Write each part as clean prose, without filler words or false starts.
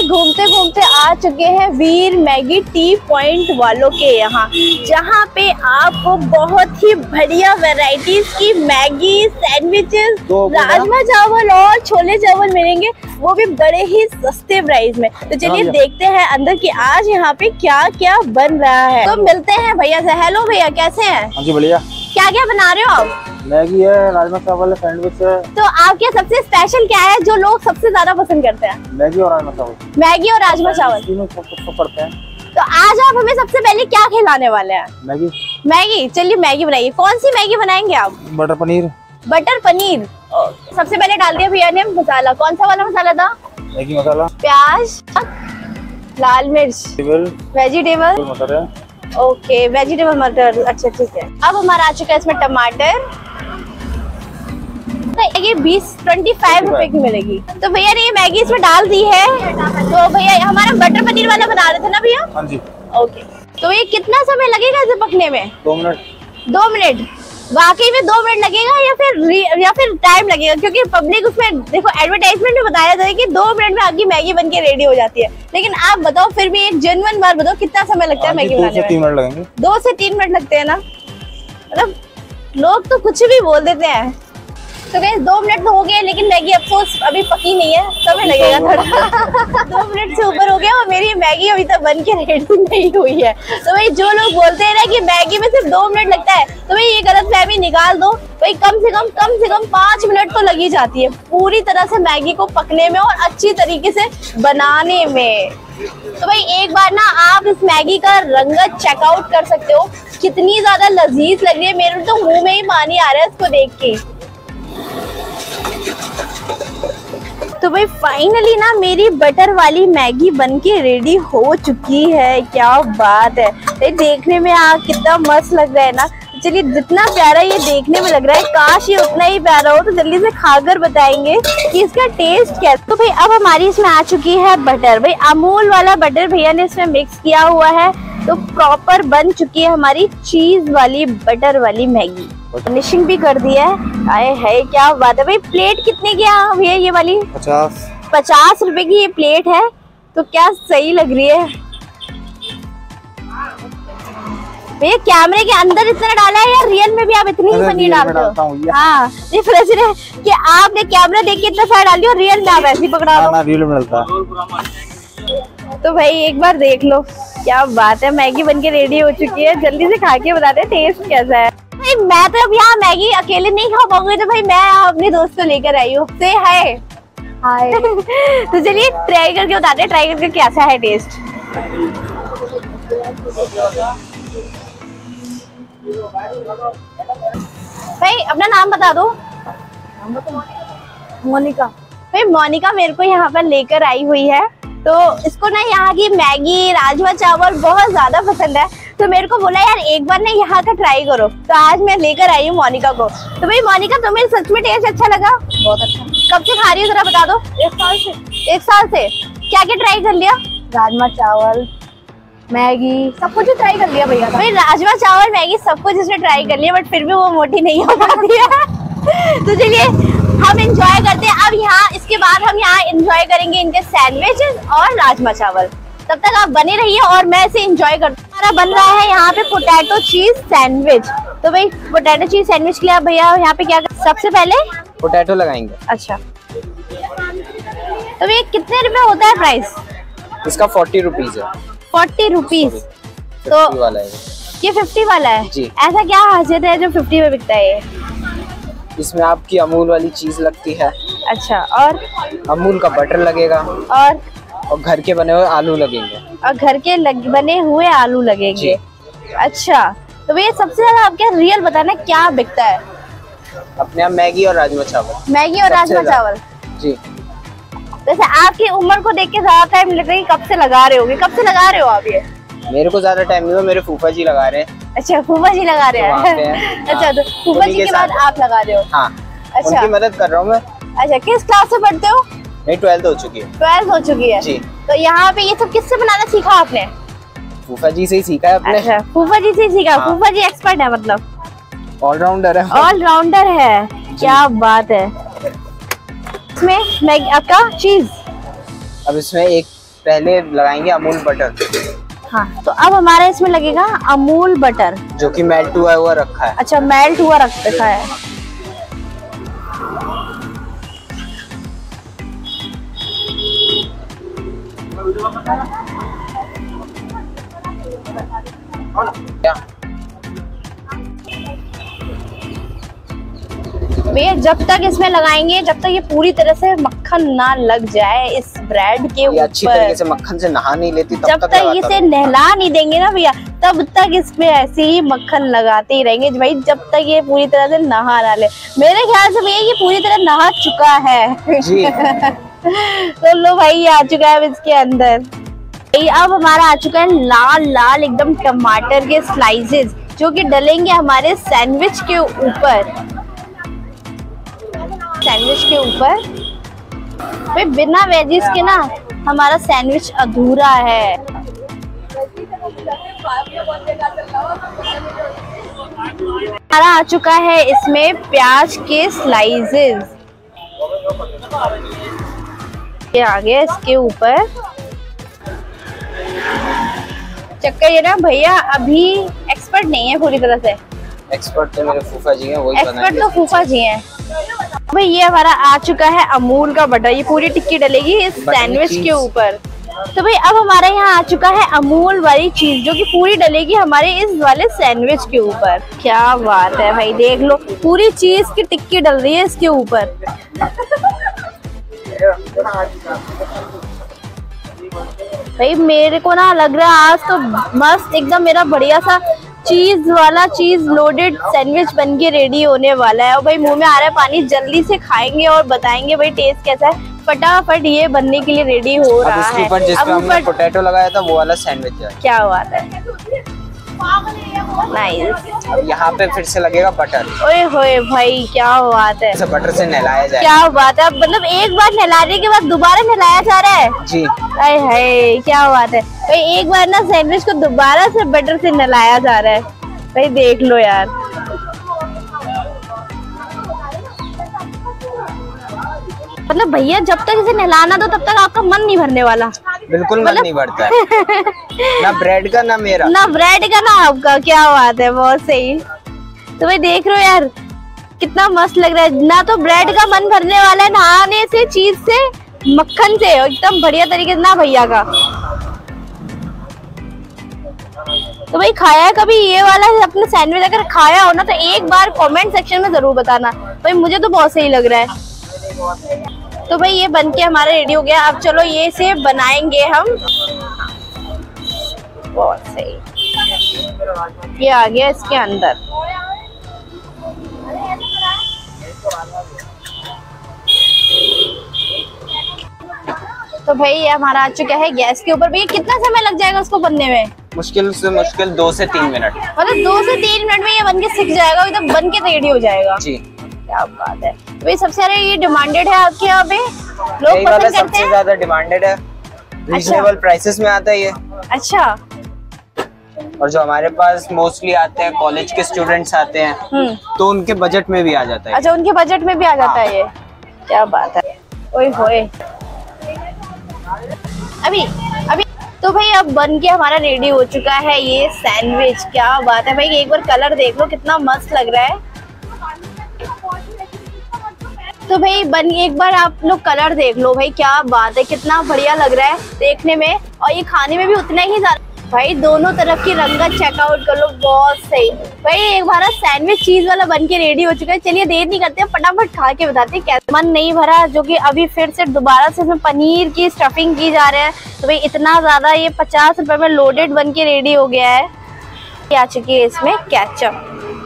घूमते घूमते आ चुके हैं वीर मैगी टी पॉइंट वालों के यहाँ, जहाँ पे आपको बहुत ही बढ़िया वैरायटीज की मैगी, सैंडविचेस, राजमा चावल और छोले चावल मिलेंगे, वो भी बड़े ही सस्ते प्राइस में। तो चलिए देखते हैं अंदर की आज यहाँ पे क्या क्या बन रहा है। तो मिलते हैं भैया से। हेलो भैया, कैसे हैं? हाँ जी बढ़िया। क्या क्या बना रहे हो आप? मैगी है, राजमा चावल है, सैंडविच है। तो आपके सबसे स्पेशल क्या है जो लोग सबसे ज्यादा पसंद करते हैं? मैगी और राजमा चावल। मैगी और राजमा चावल तीनों पड़ते हैं। तो आज आप हमें सबसे पहले क्या खिलाने वाले हैं? मैगी। मैगी, चलिए मैगी बनाइए। कौन सी मैगी बनाएंगे आप? बटर पनीर। बटर पनीर। सबसे पहले डाल दिया भैया ने मसाला। कौन सा वाला मसाला था? मैगी मसाला, प्याज, लाल मिर्च, वेजिटेबल मटर है। ओके, वेजिटेबल मटर। अच्छा ठीक है। अब हमारा आ चुका है इसमें टमाटर। तो ये 25 रुपए की मिलेगी। तो भैया ने ये मैगी इसमें डाल दी है। तो भैया हमारा बटर पनीर वाला बना रहे थे ना भैया? हाँ जी। ओके, तो ये कितना समय लगेगा इसे पकने में? 2 मिनट। 2 मिनट? वाकई में 2 मिनट लगेगा या फिर टाइम लगेगा? क्योंकि पब्लिक उसमें देखो एडवर्टाइजमेंट में बताया जाता है कि 2 मिनट में आपकी मैगी बन के रेडी हो जाती है, लेकिन आप बताओ फिर भी एक जेन्युइन बात बताओ, कितना समय लगता है मैगी बनाने में? 2 से 3 मिनट लगेंगे। 2 से 3 मिनट लगते हैं ना? मतलब लोग तो कुछ भी बोल देते हैं। तो गाइस 2 मिनट तो हो गए, लेकिन मैगी अफसोस अभी पकी नहीं है, समय लगेगा थोड़ा। 2 मिनट से ऊपर हो गया और मेरी मैगी अभी तक बन के रेडी नहीं हुई है। तो भाई जो लोग बोलते हैं ना कि मैगी में सिर्फ 2 मिनट लगता है, तो भाई ये गलतफहमी निकाल दो। भाई कम से कम 5 मिनट तो लगी जाती है पूरी तरह से मैगी को पकने में और अच्छी तरीके से बनाने में। तो भाई एक बार ना आप इस मैगी का रंगत चेकआउट कर सकते हो, कितनी ज्यादा लजीज लग रही है। मेरे तो मुंह में ही पानी आ रहा है इसको देख के। तो भाई फाइनली ना मेरी बटर वाली मैगी बनके रेडी हो चुकी है। क्या बात है, ये देखने में कितना मस्त लग रहा है ना। चलिए, जितना प्यारा ये देखने में लग रहा है, काश ये उतना ही प्यारा हो। तो जल्दी से खाकर बताएंगे कि इसका टेस्ट कैसा। तो भाई अब हमारी इसमें आ चुकी है बटर। भाई अमूल वाला बटर भैया ने इसमें मिक्स किया हुआ है, तो प्रॉपर बन चुकी है हमारी चीज वाली बटर वाली मैगी। फिनिशिंग भी कर दिया है। आए है, क्या बात है। भाई प्लेट कितने की है भैया ये वाली? 50 रुपए की ये प्लेट है। तो क्या सही लग रही है भैया। कैमरे के अंदर इतना डाला है या रियल में भी आप इतनी ही पनीर डालते हो? हाँ, डिफरेंस है कि आपने कैमरा देख के इतना सारा डाल दिया और रियल में आप ऐसे ही पकड़ा दो। रियल में डालता है। तो भाई एक बार देख लो, क्या बात है। मैगी बनके रेडी हो चुकी है। जल्दी से खा के बताते हैं टेस्ट कैसा है। भाई मैं तो अब यहाँ मैगी अकेले नहीं खा पाऊंगी, तो भाई मैं अपने दोस्त को लेकर आई हूँ। से हाय। तो चलिए ट्राई करके बताते हैं, ट्राई करके कैसा है टेस्ट। भाई अपना नाम बता दो। मोनिका। भाई मोनिका मेरे को यहाँ पर लेकर आई हुई है। तो इसको ना यहाँ की मैगी, राजमा चावल बहुत ज्यादा पसंद है। तो मेरे को बोला यार एक बार ना यहाँ का ट्राई करो। तो आज मैं लेकर आई हूँ मोनिका को। तो भाई मोनिका, तुम्हें सच में टेस्ट अच्छा लगा? बहुत अच्छा। कब से खा रही हो जरा बता दो। 1 साल से। 1 साल से क्या क्या ट्राई कर लिया? राजमा चावल, मैगी, सब कुछ ट्राई कर लिया भैया। भाई राजमा चावल, मैगी सब कुछ इसने ट्राई कर लिया, बट फिर भी वो मोटी नहीं हो पाती है। तो चलिए हम एंजॉय करते हैं। अब यहाँ इसके बाद हम यहाँ एंजॉय करेंगे इनके सैंडविचेस और राजमा चावल। तब तक आप बने रहिए और मैं इसे एंजॉय करती हूँ। हमारा बन रहा है यहाँ पे पोटैटो चीज सैंडविच। तो भाई पोटैटो चीज सैंडविच के लिए भैया यहाँ पे क्या सबसे पहले पोटैटो लगाएंगे। अच्छा, तो ये कितने रुपए होता है प्राइस इसका? 40 रुपीज है। 40 रुपीज। तो वाला है ये 50 वाला है जी। ऐसा क्या खासियत है जो 50 में बिकता है? इसमें आपकी अमूल वाली चीज लगती है। अच्छा, और अमूल का बटर लगेगा और घर के बने हुए आलू लगेंगे। और घर के बने हुए आलू लगेंगे। अच्छा, तो ये सबसे ज्यादा आप क्या रियल बताना क्या बिकता है? अपने यहाँ मैगी और राजमा चावल। मैगी और राजमा चावल जी। वैसे आपकी उम्र को देख के ज्यादा टाइम लग रहा है, कब से लगा रहे होगे? कब से लगा रहे हो आप ये? मेरे को ज्यादा टाइम नहीं हुआ, मेरे फूफा जी लगा रहे हैं। अच्छा, फूफा जी लगा रहे हैं। अच्छा, तो फूफा जी के बाद आप लगा रहे हो? हाँ। अच्छा, उनकी मदद कर रहा हूँ मैं। अच्छा, किस क्लास से पढ़ते हो? नहीं, 12th हो चुकी है। 12th हो चुकी है जी। तो यहाँ पे ये सब किससे बनाना सीखा आपने? फूफा जी से ही सीखा है अपने। अच्छा, फूफा जी से सीखा। हाँ। फूफा जी एक्सपर्ट है, मतलब ऑलराउंडर है। ऑलराउंडर है, क्या बात है। इसमें मैगी आपका चीज। अब इसमें एक पहले लगाएंगे अमूल बटर, हाँ तो अब हमारा इसमें लगेगा अमूल बटर, जो कि मेल्ट हुआ हुआ रखा है। अच्छा मेल्ट हुआ रखा है। क्या भैया जब तक इसमें लगाएंगे, जब तक ये पूरी तरह से मक्खन ना लग जाए इस ब्रेड के ये अच्छी तरीके ऊपर, से मक्खन से नहा नहीं लेती तब जब तक लगाता इसे हूँ। नहला नहीं देंगे ना भैया, तब तक इसमें ऐसे ही मक्खन लगाते ही रहेंगे भाई, जब तक ये पूरी तरह से नहा ना ले। मेरे ख्याल से भैया ये पूरी तरह नहा चुका है जी। तो लो भाई ये आ चुका है अब इसके अंदर। ये अब हमारा आ चुका है लाल लाल एकदम टमाटर के स्लाइसेस, जो कि डलेंगे हमारे सैंडविच के ऊपर। सैंडविच के ऊपर भाई बिना वेजिस के ना हमारा सैंडविच अधूरा है। हमारा आ चुका है इसमें प्याज के स्लाइसेस, ये आ गया इसके ऊपर। चक्कर ये ना भैया अभी एक्सपर्ट नहीं है पूरी तरह से, एक्सपर्ट तो मेरे फूफा जी हैं, वही एक्सपर्ट तो फूफा जी हैं। भाई ये हमारा आ चुका है अमूल का बटर, ये पूरी टिक्की डलेगी इस सैंडविच के ऊपर। तो भाई अब हमारे यहाँ आ चुका है अमूल वाली चीज, जो कि पूरी डलेगी हमारे इस वाले सैंडविच के ऊपर। क्या बात है भाई, देख लो पूरी चीज की टिक्की डल रही है इसके ऊपर। भाई मेरे को ना लग रहा है आज तो मस्त एकदम मेरा बढ़िया सा चीज वाला चीज लोडेड सैंडविच बन के रेडी होने वाला है। और भाई मुंह में आ रहा है पानी, जल्दी से खाएंगे और बताएंगे भाई टेस्ट कैसा है। फटाफट ये बनने के लिए रेडी हो रहा है। इसके ऊपर जिस पे हमने पोटैटो लगाया था वो वाला सैंडविच है। क्या बात है, नाइस। अब यहाँ पे फिर से लगेगा बटर, ओए होए भाई क्या बात है, इसे बटर से नहलाया जाए। क्या बात है, मतलब एक बार नहलाने के बाद दोबारा नहलाया जा रहा है जी। अरे हाय क्या बात है भाई, एक बार ना सैंडविच को दोबारा से बटर से नहलाया जा रहा है भाई, देख लो यार। मतलब भैया जब तक इसे नहलाना दो तब तक आपका मन नहीं भरने वाला। बिल्कुल मन नहीं भरता है ना ब्रेड का ना मेरा, ना ब्रेड का ना आपका। क्या बात है, बहुत सही। तो भाई देख रहे हो यार कितना मस्त लग रहा है, ना तो ब्रेड का मन भरने वाला है नहाने से, चीज से, मक्खन से एकदम बढ़िया तरीके से ना भैया का। तो भाई खाया है कभी ये वाला अपने सैंडविच? अगर खाया हो ना तो एक बार कमेंट सेक्शन में जरूर बताना भाई, मुझे तो बहुत सही लग रहा है। तो भाई ये बन के हमारा रेडी हो गया। अब चलो ये से बनाएंगे हम। बहुत सही, ये आ गया इसके अंदर। तो भाई ये हमारा आ चुका है गैस के ऊपर। भैया कितना समय लग जाएगा उसको बनने में? मुश्किल से मुश्किल 2 से 3 मिनट। मतलब 2 से 3 मिनट में ये बन के सीख जाएगा, एकदम बन के रेडी हो जाएगा जी। क्या बात है। तो भाई सबसे ज्यादा ये डिमांडेड है आपके यहाँ पे, लोग यही वाला पसंद करते सबसे हैं। ज्यादा डिमांडेड है, रीजनेबल प्राइसेस में आता है ये। अच्छा। और जो हमारे पास मोस्टली आते हैं कॉलेज के स्टूडेंट्स आते हैं, तो उनके बजट में भी आ जाता है। अच्छा उनके बजट में भी आ जाता है ये। क्या बात है, ओए होए। अभी अभी तो भाई अब बन के हमारा रेडी हो चुका है ये सैंडविच। क्या बात है भाई, एक बार कलर देख लो कितना मस्त लग रहा है। तो भाई बन एक बार आप लोग कलर देख लो भाई, क्या बात है, कितना बढ़िया लग रहा है देखने में, और ये खाने में भी उतना ही ज्यादा। भाई दोनों तरफ की रंगत चेकआउट कर लो, बहुत सही। भाई एक बार सैंडविच चीज वाला बन के रेडी हो चुका है। चलिए देर नहीं करते, फटाफट खा के बताते हैं कैसे। मन नहीं भरा, जो कि अभी फिर से दोबारा से इसमें पनीर की स्टफिंग की जा रहा है। तो भाई इतना ज्यादा ये 50 रुपए में लोडेड बन के रेडी हो गया है। आ चुकी है इसमें केचप।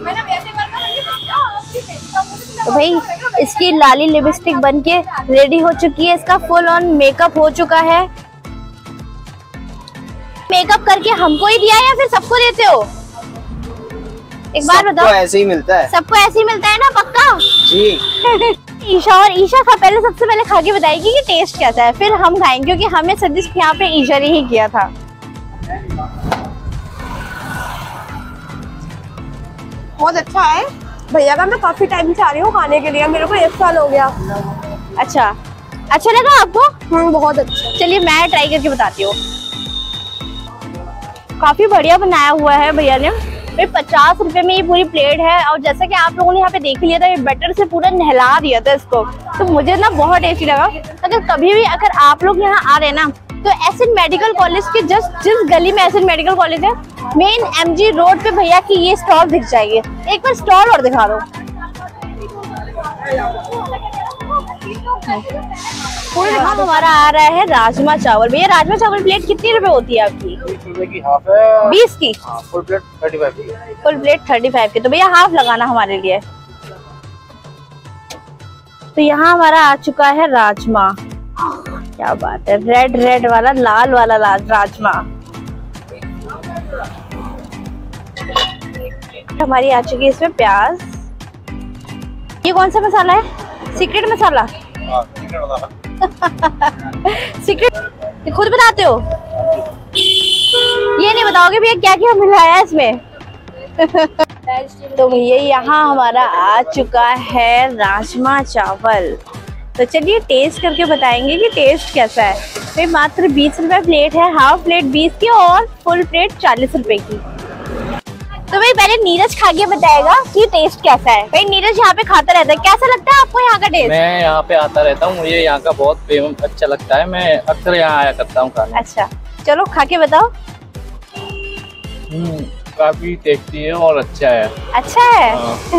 तो भाई इसकी लाली लिपस्टिक बन के रेडी हो चुकी है, इसका फुल ऑन मेकअप हो चुका है। मेकअप करके हमको ही दिया या फिर सबको देते हो? एक बार बताओ। सबको ऐसे ही मिलता है। सबको ऐसे ही मिलता है ना, पक्का? जी। ईशा और ईशा पहले सबसे पहले खा के बताएगी कि टेस्ट कैसा है, फिर हम खाएंगे, क्योंकि हमें सजेस्ट यहाँ पे ईशा ने ही किया था। बहुत अच्छा है भैया का, मैं काफी टाइम से आ रही हूँ खाने के लिए, मेरे को 1 साल हो गया। अच्छा अच्छा लगा आपको? बहुत अच्छा। चलिए मैं ट्राई करके बताती हूँ। काफी बढ़िया बनाया हुआ है भैया ने। 50 रुपए में ये पूरी प्लेट है और जैसा कि आप लोगों ने यहाँ पे देख लिया था, ये बटर से पूरा नहला दिया था इसको, तो मुझे ना बहुत टेस्टी लगा। अगर कभी भी अगर आप लोग यहाँ आ रहे ना तो एसएन मेडिकल कॉलेज के जस्ट जिस गली में एसएन मेडिकल कॉलेज है, मेन एमजी रोड पे भैया की ये स्टॉल दिख जाएगी। एक बार स्टॉल और दिखा दो। हाँ, हमारा आ रहा है राजमा चावल। भैया राजमा चावल प्लेट कितनी रुपए होती है आपकी? 20 रुपए की हाफ है। 20 की? हाँ, फुल प्लेट 35 की। फुल प्लेट 35 की। तो भैया हाफ लगाना हमारे लिए। तो यहाँ हमारा आ चुका है राजमा। क्या बात है, रेड रेड वाला, लाल वाला राजमा। हमारी आ चुकी है इसमें प्याज। ये कौन सा मसाला है? सीक्रेट मसाला? हाँ, चिकन वाला। सीक्रेट ये खुद बताते हो? ये नहीं बताओगे भैया क्या क्या मिलाया है इसमें? तो भैया यहाँ हमारा आ चुका है राजमा चावल। तो चलिए टेस्ट करके बताएंगे कि टेस्ट कैसा है। भाई मात्र 20 रुपए प्लेट है, हाफ प्लेट 20 की और फुल प्लेट 40 रुपए की। तो भाई पहले नीरज खा के बताएगा कि टेस्ट कैसा है। भाई नीरज यहाँ पे खाता रहता है, कैसा लगता है आपको यहाँ का टेस्ट? मैं यहाँ पे आता रहता हूँ, मुझे यहाँ का बहुत अच्छा लगता है, मैं अक्सर यहाँ आया करता हूँ खाने। अच्छा चलो खा के बताओ। काफी टेस्टी है और अच्छा है। अच्छा है?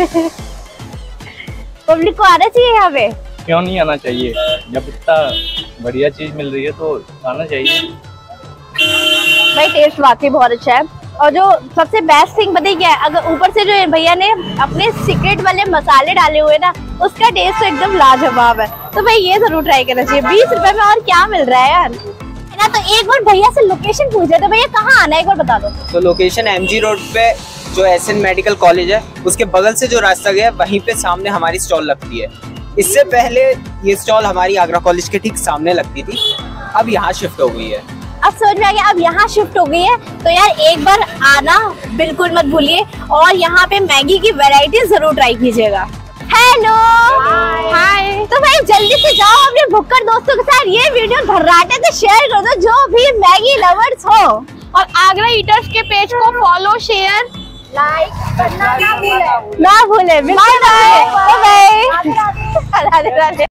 पब्लिक को आना चाहिए यहाँ पे? क्यों नहीं आना चाहिए, जब इतना बढ़िया चीज मिल रही है तो आना चाहिए। भाई टेस्ट वाकई बहुत अच्छा है। और जो सबसे बेस्ट थिंग बताइए क्या है, अगर ऊपर से जो भैया ने अपने सीक्रेट वाले मसाले डाले हुए ना, उसका टेस्ट तो एकदम लाजवाब है। तो भाई ये जरूर ट्राई करना चाहिए। 20 रुपए में और क्या मिल रहा है यार, है ना। तो एक बार भैया से लोकेशन पूछे तो भैया कहाँ आना है एक बार बता दो। तो लोकेशन एमजी रोड पे जो एसएन मेडिकल कॉलेज है उसके बगल से जो रास्ता गया वहीं पे सामने हमारी स्टॉल लगती है। इससे पहले ये स्टॉल हमारी आगरा कॉलेज के ठीक सामने लगती थी, अब यहाँ शिफ्ट हो गई है। अब समझ में आ गया, अब यहाँ शिफ्ट हो गई है। तो यार एक बार आना बिल्कुल मत भूलिए और यहाँ पे मैगी की वैरायटी जरूर ट्राई कीजिएगा। Hello hi. तो भाई जल्दी से जाओ अपने भुक्कड़ दोस्तों के साथ ये वीडियो धर्राटे से शेयर कर दो, जो भी मैगी लवर्स हो। और आगरा ईटर्स के पेज को फॉलो, शेयर, लाइक करना ना भूले। ना भूले। Bye bye.